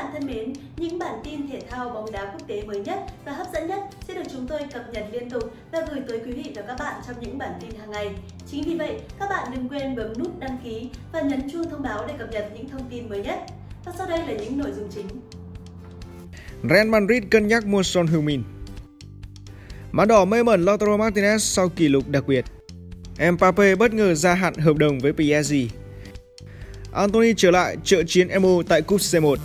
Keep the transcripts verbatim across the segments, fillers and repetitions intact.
bạn thân mến, những bản tin thể thao bóng đá quốc tế mới nhất và hấp dẫn nhất sẽ được chúng tôi cập nhật liên tục và gửi tới quý vị và các bạn trong những bản tin hàng ngày. Chính vì vậy, các bạn đừng quên bấm nút đăng ký và nhấn chuông thông báo để cập nhật những thông tin mới nhất. Và sau đây là những nội dung chính. Real Madrid cân nhắc mua Son Heung-min. Má đỏ mê mẩn Lautaro Martinez sau kỷ lục đặc biệt. Mbappé bất ngờ gia hạn hợp đồng với pê ét giê. Anthony trở lại trợ chiến em u tại Cúp xê một.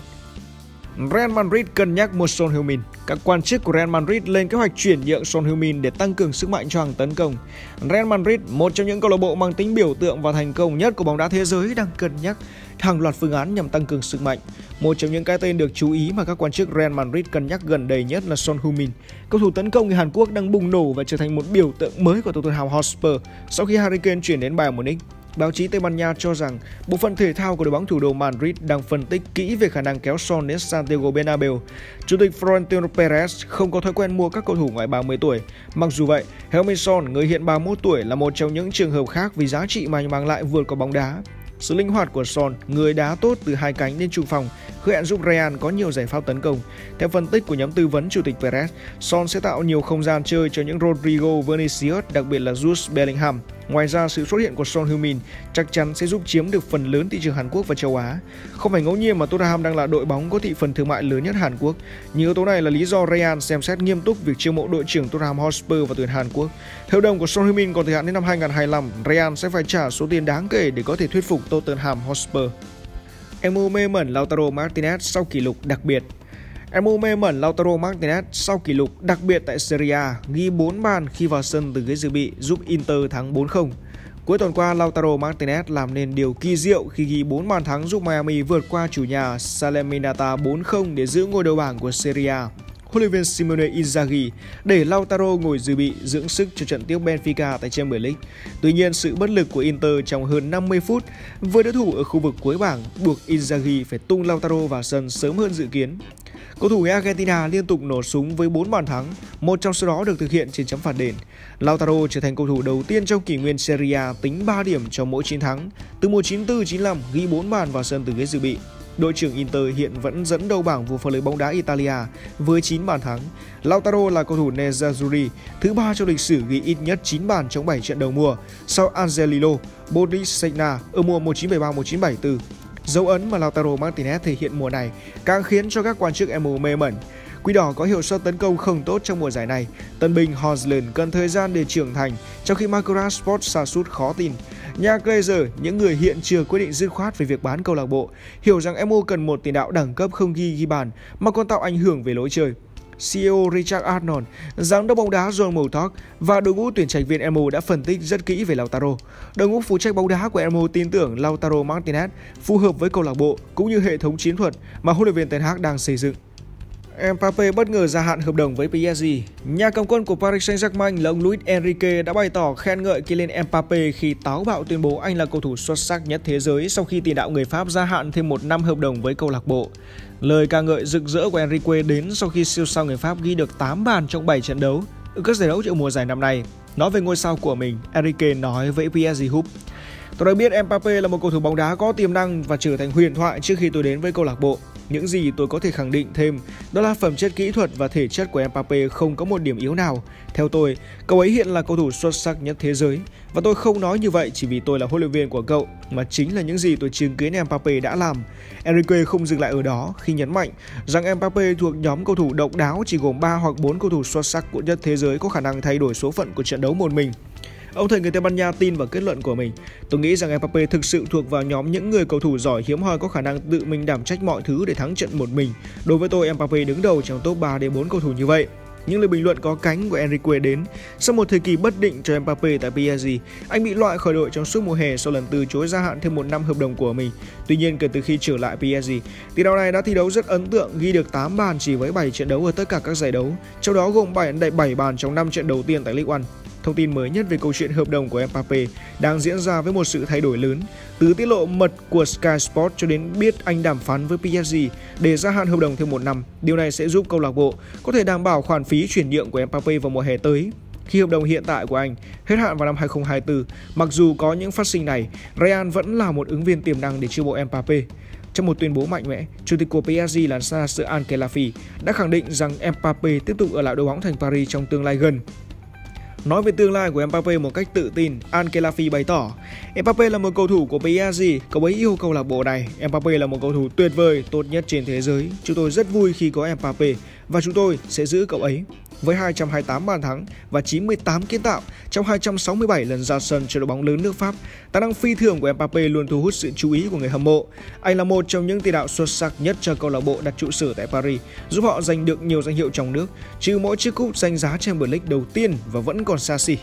Real Madrid cân nhắc mua Son Heung-min. Các quan chức của Real Madrid lên kế hoạch chuyển nhượng Son Heung-min để tăng cường sức mạnh cho hàng tấn công. Real Madrid, một trong những câu lạc bộ mang tính biểu tượng và thành công nhất của bóng đá thế giới, đang cân nhắc hàng loạt phương án nhằm tăng cường sức mạnh. Một trong những cái tên được chú ý mà các quan chức Real Madrid cân nhắc gần đây nhất là Son Heung-min. Cầu thủ tấn công người Hàn Quốc đang bùng nổ và trở thành một biểu tượng mới của Tottenham Hotspur sau khi Harry Kane chuyển đến Bayern Munich. Báo chí Tây Ban Nha cho rằng bộ phận thể thao của đội bóng thủ đô Madrid đang phân tích kỹ về khả năng kéo Son đến Santiago Bernabeu. Chủ tịch Florentino Perez không có thói quen mua các cầu thủ ngoài ba mươi tuổi. Mặc dù vậy, Heung-min Son, người hiện ba mươi mốt tuổi, là một trong những trường hợp khác vì giá trị mà anh mang lại vượt qua bóng đá. Sự linh hoạt của Son, người đá tốt từ hai cánh đến trung phòng, hứa hẹn giúp Real có nhiều giải pháp tấn công. Theo phân tích của nhóm tư vấn Chủ tịch Perez, Son sẽ tạo nhiều không gian chơi cho những Rodrigo, Vinicius, đặc biệt là Jude Bellingham. Ngoài ra, sự xuất hiện của Son Heung-min chắc chắn sẽ giúp chiếm được phần lớn thị trường Hàn Quốc và châu Á. Không phải ngẫu nhiên mà Tottenham đang là đội bóng có thị phần thương mại lớn nhất Hàn Quốc. Những yếu tố này là lý do Real xem xét nghiêm túc việc chiêu mộ đội trưởng Tottenham Hotspur và tuyển Hàn Quốc. Hợp đồng của Son Heung-min còn thời hạn đến năm hai nghìn không trăm hai mươi lăm. Real sẽ phải trả số tiền đáng kể để có thể thuyết phục Tottenham Hotspur. em u mê mẩn Lautaro Martinez sau kỷ lục đặc biệt. em u mê mẩn Lautaro Martinez sau kỷ lục đặc biệt tại Serie A, ghi bốn bàn khi vào sân từ ghế dự bị giúp Inter thắng bốn không. Cuối tuần qua, Lautaro Martinez làm nên điều kỳ diệu khi ghi bốn bàn thắng giúp Miami vượt qua chủ nhà Salernitana bốn không để giữ ngôi đầu bảng của Serie A. Huấn luyện viên Simone Inzaghi để Lautaro ngồi dự bị dưỡng sức cho trận tiếp Benfica tại Champions League. Tuy nhiên, sự bất lực của Inter trong hơn năm mươi phút với đối thủ ở khu vực cuối bảng buộc Inzaghi phải tung Lautaro vào sân sớm hơn dự kiến. Cầu thủ người Argentina liên tục nổ súng với bốn bàn thắng, một trong số đó được thực hiện trên chấm phạt đền. Lautaro trở thành cầu thủ đầu tiên trong kỷ nguyên Serie A tính ba điểm cho mỗi chiến thắng. Từ mùa chín tư chín lăm ghi bốn bàn vào sân từ ghế dự bị. Đội trưởng Inter hiện vẫn dẫn đầu bảng vô phá lưới bóng đá Italia với chín bàn thắng. Lautaro là cầu thủ Nerazzurri thứ ba trong lịch sử ghi ít nhất chín bàn trong bảy trận đầu mùa, sau Angelino Borrisegna ở mùa một chín bảy ba một chín bảy tư. Dấu ấn mà Lautaro Martinez thể hiện mùa này càng khiến cho các quan chức em u mê mẩn. Quỷ đỏ có hiệu suất tấn công không tốt trong mùa giải này. Tân binh Højlund cần thời gian để trưởng thành, trong khi Marco Rashford sa sút khó tin. Nhà Glazer, những người hiện chưa quyết định dứt khoát về việc bán câu lạc bộ, hiểu rằng em u cần một tiền đạo đẳng cấp không ghi ghi bàn mà còn tạo ảnh hưởng về lối chơi. xê e ô Richard Arnold, giám đốc bóng đá John Murtock và đội ngũ tuyển trạch viên em u đã phân tích rất kỹ về Lautaro. Đội ngũ phụ trách bóng đá của em u tin tưởng Lautaro Martinez phù hợp với câu lạc bộ cũng như hệ thống chiến thuật mà huấn luyện viên Ten Hag đang xây dựng. Mbappé bất ngờ gia hạn hợp đồng với pê ét giê. Nhà cầm quân của Paris Saint-Germain là ông Luis Enrique đã bày tỏ khen ngợi Kylian Mbappé khi táo bạo tuyên bố anh là cầu thủ xuất sắc nhất thế giới sau khi tiền đạo người Pháp gia hạn thêm một năm hợp đồng với câu lạc bộ. Lời ca ngợi rực rỡ của Enrique đến sau khi siêu sao người Pháp ghi được tám bàn trong bảy trận đấu ở các giải đấu ở mùa giải năm nay. Nói về ngôi sao của mình, Enrique nói với pê ét giê Hub: "Tôi đã biết Mbappé là một cầu thủ bóng đá có tiềm năng và trở thành huyền thoại trước khi tôi đến với câu lạc bộ. Những gì tôi có thể khẳng định thêm đó là phẩm chất kỹ thuật và thể chất của Mbappé không có một điểm yếu nào. Theo tôi, cậu ấy hiện là cầu thủ xuất sắc nhất thế giới. Và tôi không nói như vậy chỉ vì tôi là huấn luyện viên của cậu, mà chính là những gì tôi chứng kiến Mbappé đã làm." Enrique không dừng lại ở đó khi nhấn mạnh rằng Mbappé thuộc nhóm cầu thủ độc đáo chỉ gồm ba hoặc bốn cầu thủ xuất sắc của nhất thế giới có khả năng thay đổi số phận của trận đấu một mình. Ông thầy người Tây Ban Nha tin vào kết luận của mình: "Tôi nghĩ rằng Mbappé thực sự thuộc vào nhóm những người cầu thủ giỏi hiếm hoi có khả năng tự mình đảm trách mọi thứ để thắng trận một mình. Đối với tôi, Mbappé đứng đầu trong top ba đến bốn cầu thủ như vậy." Những lời bình luận có cánh của Enrique đến sau một thời kỳ bất định cho Mbappé tại pê ét giê. Anh bị loại khỏi đội trong suốt mùa hè sau lần từ chối gia hạn thêm một năm hợp đồng của mình. Tuy nhiên, kể từ khi trở lại pê ét giê, tiền đạo này đã thi đấu rất ấn tượng, ghi được tám bàn chỉ với bảy trận đấu ở tất cả các giải đấu, trong đó gồm bảy bàn trong năm trận đầu tiên tại League One. Thông tin mới nhất về câu chuyện hợp đồng của Mbappé đang diễn ra với một sự thay đổi lớn. Từ tiết lộ mật của Sky Sports cho đến biết anh đàm phán với pê ét giê để gia hạn hợp đồng thêm một năm. Điều này sẽ giúp câu lạc bộ có thể đảm bảo khoản phí chuyển nhượng của Mbappé vào mùa hè tới. Khi hợp đồng hiện tại của anh hết hạn vào năm hai không hai tư, mặc dù có những phát sinh này, Real vẫn là một ứng viên tiềm năng để chiêu mộ Mbappé. Trong một tuyên bố mạnh mẽ, chủ tịch của pê ét giê là Nasser Al-Khelaifi đã khẳng định rằng Mbappé tiếp tục ở lại đội bóng thành Paris trong tương lai gần. Nói về tương lai của Mbappé một cách tự tin, Al-Khelaifi bày tỏ: Mbappé là một cầu thủ của pê ét giê, cậu ấy yêu câu lạc bộ này. Mbappé là một cầu thủ tuyệt vời, tốt nhất trên thế giới. Chúng tôi rất vui khi có Mbappé và chúng tôi sẽ giữ cậu ấy. Với hai trăm hai mươi tám bàn thắng và chín mươi tám kiến tạo trong hai trăm sáu mươi bảy lần ra sân cho đội bóng lớn nước Pháp, tài năng phi thường của Mbappé luôn thu hút sự chú ý của người hâm mộ. Anh là một trong những tiền đạo xuất sắc nhất cho câu lạc bộ đặt trụ sở tại Paris, giúp họ giành được nhiều danh hiệu trong nước, trừ mỗi chiếc cúp danh giá Champions League đầu tiên và vẫn còn xa xỉ.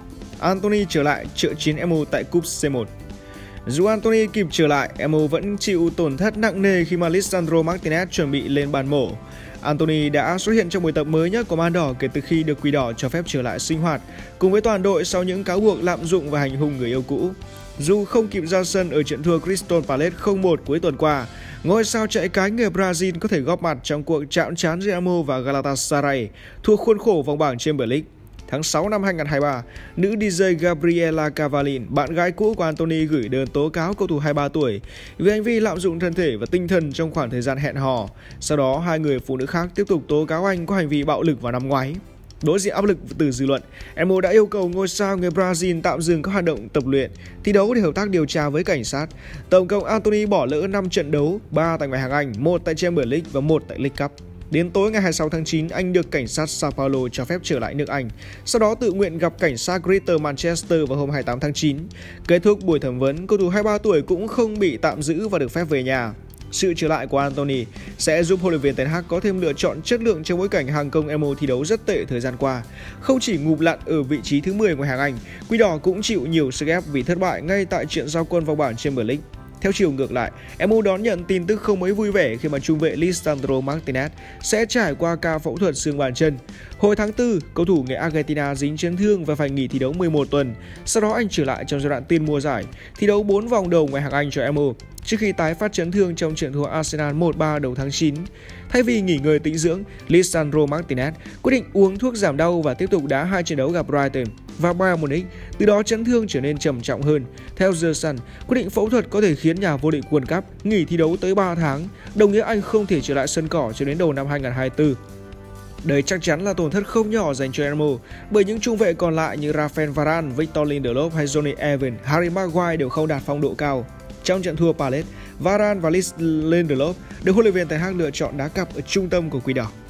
Antony trở lại trợ chiến em u tại cúp xê một. Dù Antony kịp trở lại, em u vẫn chịu tổn thất nặng nề khi mà Lisandro Martinez chuẩn bị lên bàn mổ. Antony đã xuất hiện trong buổi tập mới nhất của Man Đỏ kể từ khi được Quỷ Đỏ cho phép trở lại sinh hoạt cùng với toàn đội sau những cáo buộc lạm dụng và hành hung người yêu cũ. Dù không kịp ra sân ở trận thua Crystal Palace không một cuối tuần qua, ngôi sao chạy cánh người Brazil có thể góp mặt trong cuộc chạm trán giữa em u và Galatasaray thua khuôn khổ vòng bảng Champions League. Tháng sáu năm hai nghìn không trăm hai mươi ba, nữ đi jây Gabriela Cavallin, bạn gái cũ của Antony, gửi đơn tố cáo cầu thủ hai mươi ba tuổi vì hành vi lạm dụng thân thể và tinh thần trong khoảng thời gian hẹn hò. Sau đó, hai người phụ nữ khác tiếp tục tố cáo anh có hành vi bạo lực vào năm ngoái. Đối diện áp lực từ dư luận, em u đã yêu cầu ngôi sao người Brazil tạm dừng các hoạt động tập luyện, thi đấu để hợp tác điều tra với cảnh sát. Tổng cộng Antony bỏ lỡ năm trận đấu, ba tại ngoại hạng Anh, một tại Champions League và một tại League Cup. Đến tối ngày hai mươi sáu tháng chín, anh được cảnh sát Sao Paulo cho phép trở lại nước Anh, sau đó tự nguyện gặp cảnh sát Greater Manchester vào hôm hai mươi tám tháng chín. Kết thúc buổi thẩm vấn, cầu thủ hai mươi ba tuổi cũng không bị tạm giữ và được phép về nhà. Sự trở lại của Antony sẽ giúp huấn luyện viên Ten Hag có thêm lựa chọn chất lượng trong bối cảnh hàng công em u thi đấu rất tệ thời gian qua. Không chỉ ngụp lặn ở vị trí thứ mười ngoại hạng Anh, Quỷ Đỏ cũng chịu nhiều sức ép vì thất bại ngay tại trận giao quân vòng bảng Champions League. Theo chiều ngược lại, em u đón nhận tin tức không mấy vui vẻ khi mà trung vệ Lisandro Martinez sẽ trải qua ca phẫu thuật xương bàn chân. Hồi tháng tư, cầu thủ người Argentina dính chấn thương và phải nghỉ thi đấu mười một tuần. Sau đó anh trở lại trong giai đoạn tiên mùa giải, thi đấu bốn vòng đầu ngoại hạng Anh cho em u, trước khi tái phát chấn thương trong trận thua Arsenal một ba đầu tháng chín. Thay vì nghỉ ngơi tĩnh dưỡng, Lisandro Martinez quyết định uống thuốc giảm đau và tiếp tục đá hai trận đấu gặp Brighton và Bayern Munich, từ đó chấn thương trở nên trầm trọng hơn. Theo The Sun, quyết định phẫu thuật có thể khiến nhà vô địch World Cup nghỉ thi đấu tới ba tháng, đồng nghĩa anh không thể trở lại sân cỏ cho đến đầu năm hai nghìn không trăm hai mươi tư. Đây chắc chắn là tổn thất không nhỏ dành cho em u, bởi những trung vệ còn lại như Rafael Varane, Victor Lindelof hay Jonny Evans, Harry Maguire đều không đạt phong độ cao. Trong trận thua Palace, Varane và Lindelof được huấn luyện viên Ten Hag lựa chọn đá cặp ở trung tâm của Quỷ Đỏ.